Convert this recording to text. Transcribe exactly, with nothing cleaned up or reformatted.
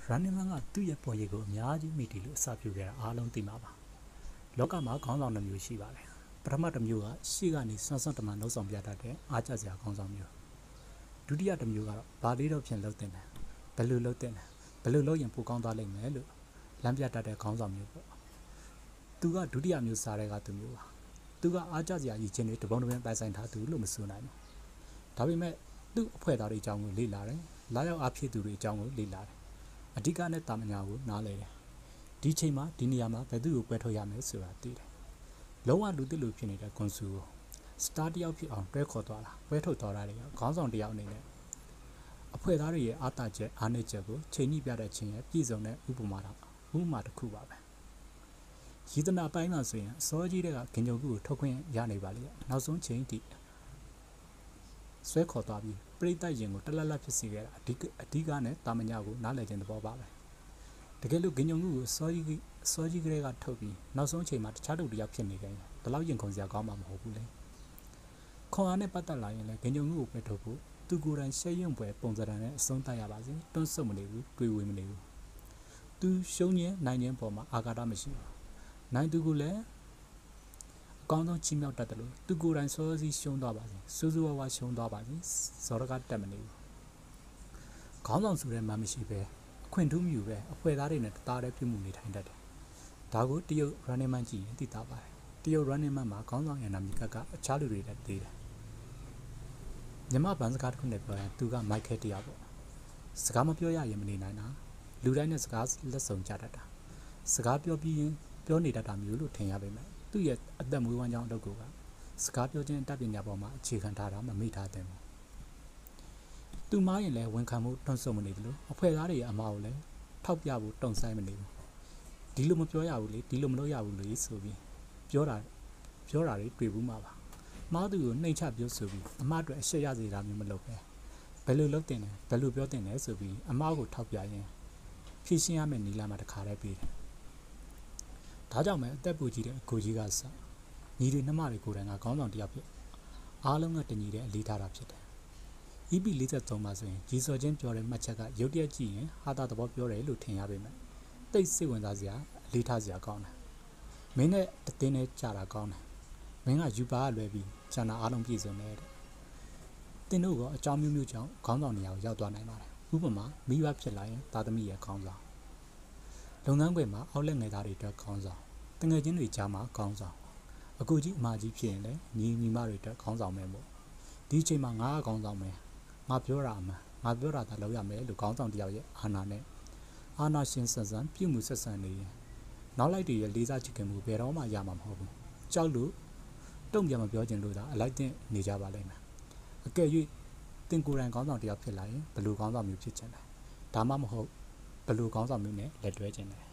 running man ကသူ့ရဲ့ပေါ်ရည်ကိုအများကြီးမိတီလို့အစပြုခဲ့တာအားလုံးသိမှာပါလောကမှာခေါင်းဆောင်တစ်မျိုးရှိပါတယ်ပထမတစ်မျိုးကရှေ့ကနေစွမ်းစွမ်းတမန်နှုတ်ဆောင်ပြတတ်တဲ့အားကျစရာခေါင်းဆောင်မျိုးဒုတိယတစ်မျိုးကတော့ဘာလေးတော့ဖြင့်လှုပ်တင်တယ်ဘယ်လိုလှုပ်တင်တယ်ဘယ်လိုလုပ်ရင်ပိုကောင်းသွားလိမ့်မယ်လို့လမ်းပြတတ်တဲ့ခေါင်းဆောင်မျိုးပေါ့သူကဒုတိယမျိုးစားတဲ့ကသူမျိုးပါသူကအားကျစရာရည်ချင်းတွေတပုံတပင်ပိုင်ဆိုင်ထားသူလို့မဆိုနိုင်ဘူးဒါပေမဲ့သူ့အဖွဲ့သားတွေအကြောင်းကိုလေ့လာတယ်လာရောက်အားဖြည့်သူတွေအကြောင်းကိုလေ့လာတယ်အဓိကနဲ့တာမညာကိုနားလည်တယ်ဒီချိန်မှာဒီနေရာမှာဘယ်သူ့ကိုပွဲထုတ်ရမယ်ဆိုတာသိတယ်လုံးဝလူသစ်လူဖြစ်နေတဲ့ကွန်ဆူကိုစတာတယောက်ဖြစ်အောင်တွဲခေါ်သွားတာပွဲထုတ်သွားတာတွေကခေါင်းဆောင်တယောက်အနေနဲ့အဖွဲ့သားတွေရဲ့အားတာချက်အားနည်းချက်ကိုချိန်ညှိပြတဲ့ခြင်းရဲ့ပြည်စုံတဲ့ဥပမာတော့ဥပမာတစ်ခုပါပဲရည်တနာပိုင်းမှာဆိုရင်အစောကြီးတဲ့ကဂင်ဂျုံကူကိုထုတ်ခွင့်ရနေပါလေနောက်ဆုံးချိန်ထိဆွဲခေါ်သွားပြီးပြိတ္တရင်ကိုတလက်လက်ဖြစ်စေခဲ့တာအဓိကအဓိကနဲ့တာမညာကိုနားလည်ခြင်းသဘောပါပဲတကယ်လို့ဂင်ဂျုံကူကိုစောကြီးစောကြီးကလေးကထုတ်ပြီးနောက်ဆုံးချိန်မှာတခြားတူတယောက်ဖြစ်နေကြရင်ဘယ်လောက်ရင်ခုန်စရာကောင်းမှာမဟုတ်ဘူးလေခွန်အားနဲ့ပတ်သက်လာရင်လည်းဂင်ဂျုံကူကိုပဲထုတ်ဖို့သူကိုယ်တိုင်ရှက်ရွံ့ပွဲပုံစံနဲ့အဆုံးသတ်ရပါစေတွန်းဆုတ်မနေဘူးတွေးဝေးမနေဘူးသူရှုံးခြင်းနိုင်ခြင်းပေါ်မှာအာဃာတမရှိဘူးနိုင်သူကိုလည်းအကောင်းဆုံးချီးမြှောက်တတ်တယ်လို့သူကိုယ်တိုင်စောစီးရှုံးသွားပါစေစိုးစိုးဝါးဝါရှုံးသွားပါစေဇော်ရကတက်မနေဘူးခေါင်းဆောင်ဆိုတဲ့မှမရှိပဲအခွင့်ထူးမြူပဲအဖွဲ့သားတွေနဲ့တသားတည်းပြုမှုနေထိုင်တတ်တယ်ဒါကိုတရုတ် running man ကြည့်ရင်သိတာပါတယ်တရုတ် running man မှာခေါင်းဆောင်ရနာမည်ကကအခြားလူတွေလည်းသေးတယ်မြမဗန်စကားတစ်ခုနဲ့ပြောရင်သူကမိုက်ခဲတရားပေါ့စကားမပြောရရင်မနေနိုင်တာလူတိုင်းနဲ့စကားလက်ဆောင်ကြတတ်တာစကားပြောပြီးရင်ပြောနေတတ်တာမျိုးလို့ထင်ရပေမဲ့သူ့ရဲ့အသက်မွေးဝမ်းကြောင်းအလုပ်ကစကားပြောခြင်းတပ်ပညာပေါ်မှာအခြေခံထားတာမမိထားတဲ့ဘူးသူမားရင်လည်းဝန်ခံမှုတွန့်ဆုတ်မနေဘူးလို့အဖွဲ့သားတွေရဲ့အမှားကိုလည်းထောက်ပြဖို့တုံ့ဆိုင်မနေဘူးဒီလိုမပြောရဘူးလေဒီလိုမလုပ်ရဘူးလေဆိုပြီးပြောတာပြောတာတွေတွေ့ဘူးမှာပါမားသူကိုနှိမ်ချပြောဆိုပြီးအမှားအတွက်အရှက်ရစေတာမျိုးမလုပ်ပဲဘယ်လိုလုပ်တင်လဲဘယ်လိုပြောတင်လဲဆိုပြီးအမှားကိုထောက်ပြရင်ဖြည့်ရှင်းရမယ့်နည်းလမ်းမှာတခါတည်းပြီးတယ်ဒါကြောင့်ပဲအသက်ပူကြီးတဲ့အကိုကြီးကစညီတွေနှမတွေကိုယ်တိုင်ကခေါင်းဆောင်တယောက်ဖြစ်အားလုံးကတညီတဲ့အလေးထားတာဖြစ်တယ် E P ၄၃မှာဆိုရင်ဂျီစော်ချင်းပြောတဲ့မှတ်ချက်ကရုတ်တရက်ကြည့်ရင်ဟာတာသဘောပြောတယ်လို့ထင်ရပေမဲ့တိတ်စိတ်ဝင်စားစရာအလေးထားစရာကောင်းတယ်မင်းနဲ့တသိန်းနဲ့ကြာတာကောင်းတယ်မင်းကယူပါကလွယ်ပြီးကျန်တာအားလုံးပြည့်စုံတယ်တဲ့တင်တို့ကအကြောင်းမျိုးမျိုးကြောင့်ခေါင်းဆောင်နေရာကိုရောက်သွားနိုင်ပါတယ်ဥပမာမိဘဖြစ်လာရင်သားသမီးရဲ့ခေါင်းဆောင်လုပ်ငန်းခွင်မှာအောက်လက်ငယ်သားတွေအတွက်ခေါင်းဆောင်တငယ်ချင်းတွေကြားမှာခေါင်းဆောင်အကူကြီးအမကြီးဖြစ်ရင်လည်းညီညီမတွေအတွက်ခေါင်းဆောင်မယ်မို့ဒီအချိန်မှာငါကခေါင်းဆောင်မယ်ငါပြောတာအမှန်ငါပြောတာသာလုပ်ရမယ်လို့ခေါင်းဆောင်တယောက်ရဲ့အာဏာနဲ့အာဏာရှင်ဆန်ဆန်ပြုမှုဆက်ဆံနေရင်နောက်လိုက်တွေရဲ့လေးစားချစ်ခင်မှုဘယ်တော့မှရမှာမဟုတ်ဘူးကြောက်လို့တုံ့ပြန်မပြောချင်လို့သာအလိုက်တင်နေကြပါလိမ့်မယ်အကယ်၍တင်ကိုယ်တိုင်ခေါင်းဆောင်တယောက်ဖြစ်လာရင်ဘယ်လိုခေါင်းဆောင်မျိုးဖြစ်ချင်လဲဒါမှမဟုတ်ဘယ်လိုခေါင်းဆောင်မျိုးနဲ့လက်တွဲချင်လဲ